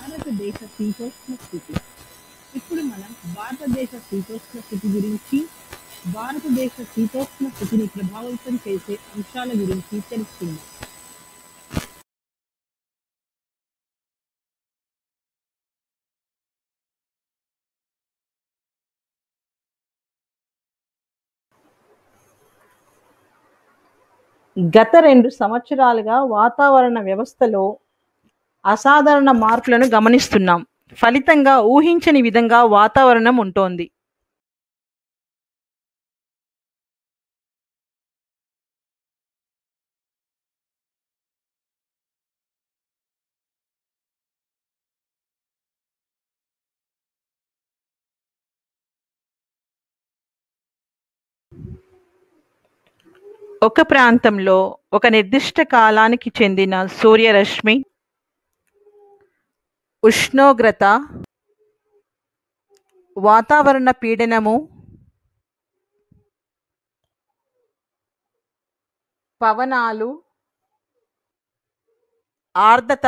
భారతదేశ శీతోష్ణ స్థితి. ఇప్పుడు మనం భారతదేశ శీతోష్ణ స్థితి గురించి, భారతదేశ శీతోష్ణ స్థితిని ప్రభావితం చేసే అంశాల గురించి తెలుసుకుందాం. గత 2 సంవత్సరాలుగా వాతావరణ వ్యవస్థలో అసాధారణ మార్పులను గమనిస్తున్నాం. ఫలితంగా ఊహించని విధంగా వాతావరణం ఉంటోంది. ఒక ప్రాంతంలో ఒక నిర్దిష్ట కాలానికి చెందిన సూర్యరశ్మి, ఉష్ణోగ్రత, వాతావరణ పీడనము, పవనాలు, ఆర్ద్రత,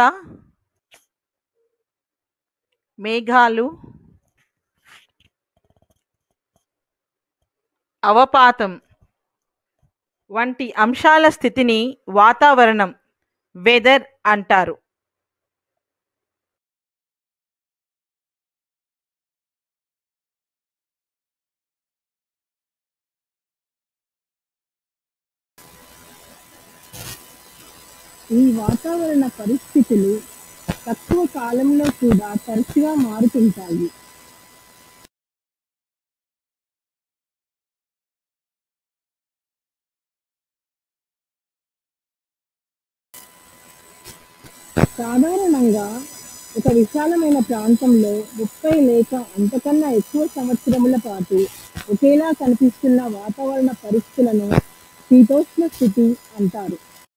మేఘాలు, అవపాతం వంటి అంశాల స్థితిని వాతావరణం వెదర్ అంటారు. ఈ వాతావరణ పరిస్థితులు తక్కువ కాలంలో కూడా తరచుగా మారుతుంటాయి. సాధారణంగా ఒక విశాలమైన ప్రాంతంలో 30 లేక అంతకన్నా ఎక్కువ సంవత్సరముల పాటు ఒకేలా కనిపిస్తున్న వాతావరణ పరిస్థితులను శీతోష్ణ స్థితి అంటారు.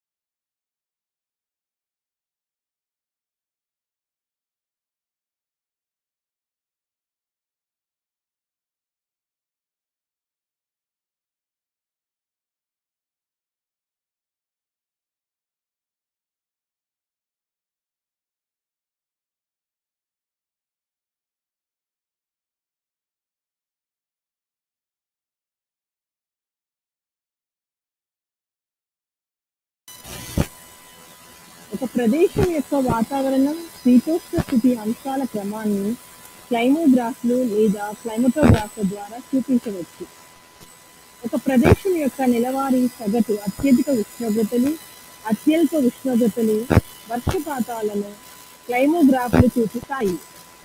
ఒక ప్రదేశం యొక్క వాతావరణం శీతోష్ణ స్థితి అంశాల క్రమాన్ని క్లైమోగ్రాఫ్లు లేదా క్లైమటోగ్రాఫ్ల ద్వారా చూపించవచ్చు. ఒక ప్రదేశం యొక్క నెలవారీ సగటు అత్యధిక ఉష్ణోగ్రతలు, అత్యల్ప ఉష్ణోగ్రతలు, వర్షపాతాలను క్లైమోగ్రాఫ్లు చూపిస్తాయి.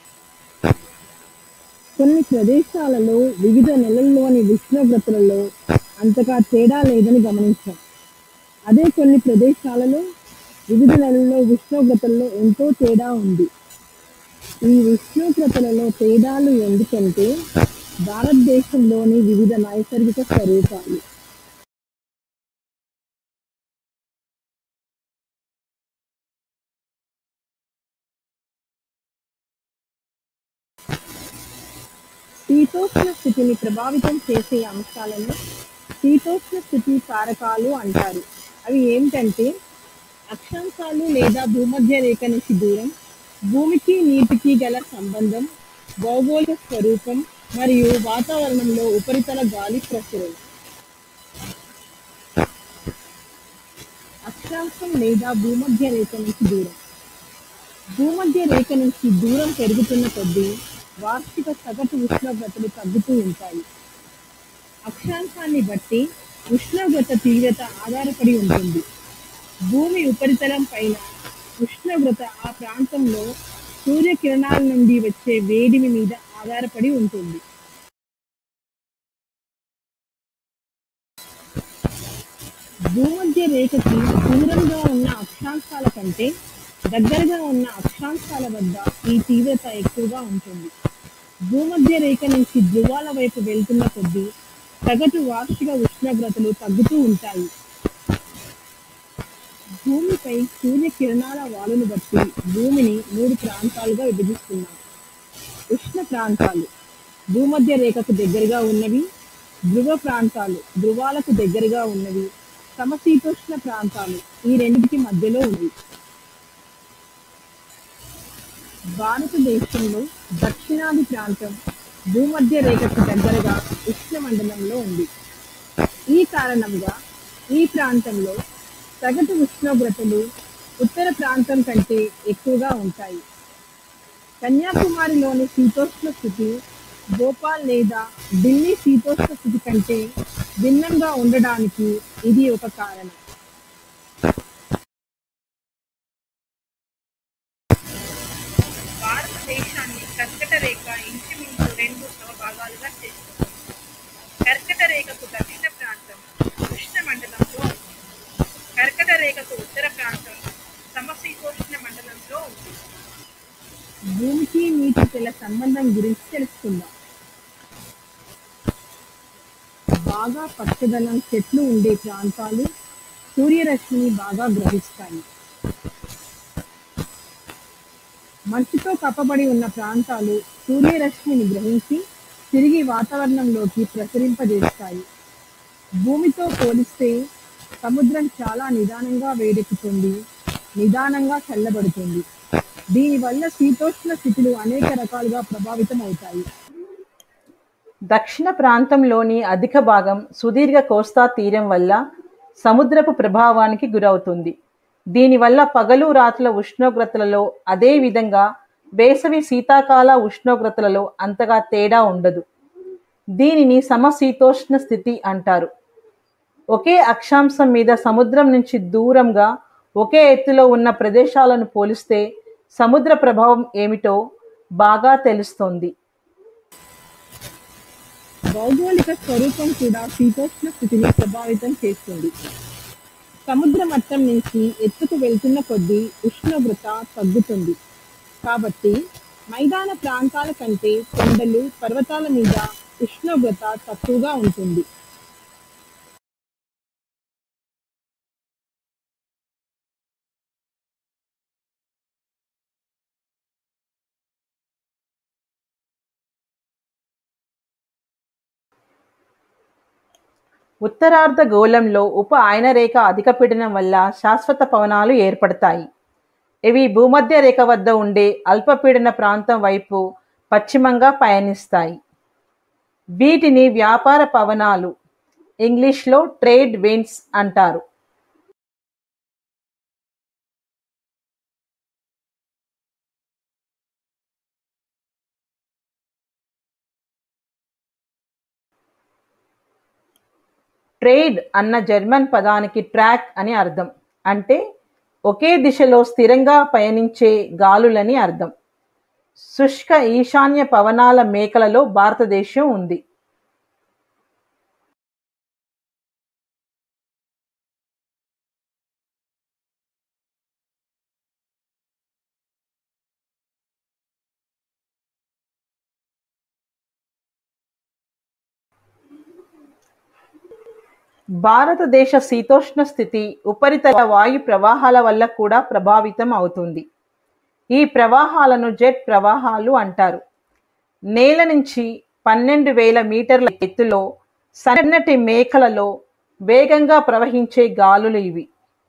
కొన్ని ప్రదేశాలలో వివిధ నెలల్లోని ఉష్ణోగ్రతలలో అంతగా తేడా లేదని గమనించాం. అదే కొన్ని ప్రదేశాలలో వివిధ నెలల్లో ఉష్ణోగ్రతల్లో ఎంతో తేడా ఉంది. ఈ ఉష్ణోగ్రతలలో తేడాలు ఎందుకంటే భారతదేశంలోని వివిధ నైసర్గిక స్వరూపాలు. శీతోష్ణ స్థితిని ప్రభావితం చేసే అంశాలను శీతోష్ణ స్థితి కారకాలు అంటారు. అవి ఏమిటంటే అక్షాంశాలు లేదా భూమధ్య రేఖ నుంచి దూరం, భూమికి నీటికి గల సంబంధం, భౌగోళిక స్వరూపం మరియు వాతావరణంలో ఉపరితల గాలి ప్రసరణ. అక్షాంశం లేదా భూమధ్య రేఖ నుంచి దూరం. భూమధ్య రేఖ నుంచి దూరం పెరుగుతున్న కొద్దీ వార్షిక సగటు ఉష్ణోగ్రతలు తగ్గుతూ ఉంటాయి. అక్షాంశాన్ని బట్టి ఉష్ణోగ్రత తీవ్రత ఆధారపడి ఉంటుంది. భూమి ఉపరితలం పైన ఉష్ణోగ్రత ఆ ప్రాంతంలో సూర్యకిరణాల నుండి వచ్చే వేడిమి మీద ఆధారపడి ఉంటుంది. భూమధ్య రేఖకి దూరంగా ఉన్న అక్షాంశాల కంటే దగ్గరగా ఉన్న అక్షాంశాల వద్ద ఈ తీవ్రత ఎక్కువగా ఉంటుంది. భూమధ్య రేఖ నుంచి ధ్రువాల వైపు వెళ్తున్న కొద్దీ సగటు వార్షిక ఉష్ణోగ్రతలు తగ్గుతూ ఉంటాయి. భూమిపై సూర్యకిరణాల వాలును బట్టి భూమిని 3 ప్రాంతాలుగా విభజిస్తున్నాం. ఉష్ణ ప్రాంతాలు భూమధ్య రేఖకు దగ్గరగా ఉన్నవి, ధ్రువ ప్రాంతాలు ధ్రువాలకు దగ్గరగా ఉన్నవి, సమశీతోష్ణ ప్రాంతాలు ఈ రెండింటికి మధ్యలో ఉన్నవి. భారతదేశంలో దక్షిణాది ప్రాంతం భూమధ్య రేఖకు దగ్గరగా ఉష్ణమండలంలో ఉంది. ఈ కారణంగా ఈ ప్రాంతంలో సగటు ఉష్ణోగ్రతలు ఉత్తర ప్రాంతం కంటే ఎక్కువగా ఉంటాయి. కన్యాకుమారిలోని శీతోష్ణ స్థితి భోపాల్ లేదా ఢిల్లీ శీతోష్ణ స్థితి కంటే భిన్నంగా ఉండడానికి ఇది ఒక కారణం. భారతదేశాన్ని కర్కట రేఖ ఇంచుమించు 2 సమభాగాలుగా చేస్తుంది. కర్కట రేఖకు దక్షిణ ప్రాంతం ఉష్ణమండలంలో ఉంది. కర్కట రేఖకు ఉత్తర ప్రాంతం సమశీతోష్ణ మండలంలో ఉంది. భూమికి నీటి జల సంబంధం గురించి తెలుసుకుందాం. బాగా పచ్చదనం చెట్లు ఉండే ప్రాంతాలు సూర్యరశ్మిని బాగా గ్రహిస్తాయి. మంచుతో కప్పబడి ఉన్న ప్రాంతాలు సూర్యరశ్మిని గ్రహించి తిరిగి వాతావరణంలోకి ప్రసరింపజేస్తాయి. భూమితో పోలిస్తే సముద్రం చాలా నిదానంగా వేడెక్కుతుంది, నిదానంగా చల్లబడుతుంది. దీనివల్ల శీతోష్ణ స్థితులు అనేక రకాలుగా ప్రభావితం అవుతాయి. దక్షిణ ప్రాంతంలోని అధిక భాగం సుదీర్ఘ కోస్తా తీరం వల్ల సముద్రపు ప్రభావానికి గురవుతుంది. దీనివల్ల పగలు రాత్రుల ఉష్ణోగ్రతలలో అదే విధంగా వేసవి శీతాకాల ఉష్ణోగ్రతలలో అంతగా తేడా ఉండదు. దీనిని సమశీతోష్ణ స్థితి అంటారు. ఒకే అక్షాంశం మీద సముద్రం నుంచి దూరంగా ఒకే ఎత్తులో ఉన్న ప్రదేశాలను పోలిస్తే సముద్ర ప్రభావం ఏమిటో బాగా తెలుస్తోంది. భౌగోళిక స్వరూపం కూడా శీతోష్ణ స్థితిని ప్రభావితం చేస్తుంది. సముద్ర మట్టం నుంచి ఎత్తుకు వెళ్తున్న కొద్దీ ఉష్ణోగ్రత తగ్గుతుంది. కాబట్టి మైదాన ప్రాంతాల కంటే కొండలు, పర్వతాల మీద ఉష్ణోగ్రత తక్కువగా ఉంటుంది. ఉత్తరార్ధ గోళంలో ఉప ఆయనరేఖ అధిక పీడనం వల్ల శాశ్వత పవనాలు ఏర్పడతాయి. ఇవి భూమధ్య రేఖ వద్ద ఉండే అల్పపీడన ప్రాంతం వైపు పశ్చిమంగా పయనిస్తాయి. వీటిని వ్యాపార పవనాలు, ఇంగ్లీష్లో ట్రేడ్ విండ్స్ అంటారు. ట్రేడ్ అన్న జర్మన్ పదానికి ట్రాక్ అని అర్థం. అంటే ఒకే దిశలో స్థిరంగా పయనించే గాలులని అర్థం. శుష్క ఈశాన్య పవనాల మేకలలో భారతదేశం ఉంది. భారతదేశ శీతోష్ణ స్థితి ఉపరితల వాయు ప్రవాహాల వల్ల కూడా ప్రభావితం అవుతుంది. ఈ ప్రవాహాలను జెట్ ప్రవాహాలు అంటారు. నేల నుంచి 12,000 మీటర్ల ఎత్తులో సన్నటి మేఖలలో వేగంగా ప్రవహించే గాలులు ఇవి.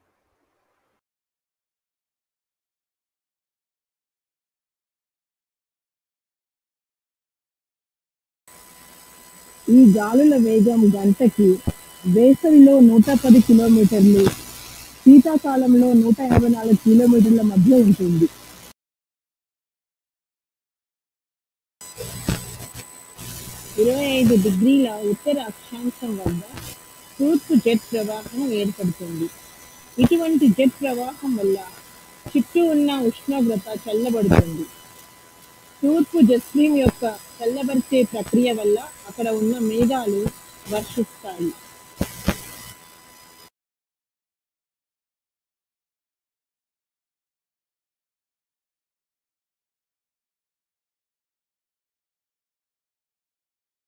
ఈ గాలుల వేగం గంటకి వేసవిలో 110 కిలోమీటర్లు, శీతాకాలంలో 154 కిలోమీటర్ల మధ్య ఉంటుంది. 25 డిగ్రీల ఉత్తర అక్షాంశం వద్ద తూర్పు జెట్ ప్రవాహం ఏర్పడుతుంది. ఇటువంటి జెట్ ప్రవాహం వల్ల చుట్టూ ఉన్న ఉష్ణోగ్రత చల్లబడుతుంది. తూర్పు జెట్ స్ట్రీమ్ యొక్క చల్లబరిచే ప్రక్రియ వల్ల అక్కడ ఉన్న మేఘాలు వర్షిస్తాయి.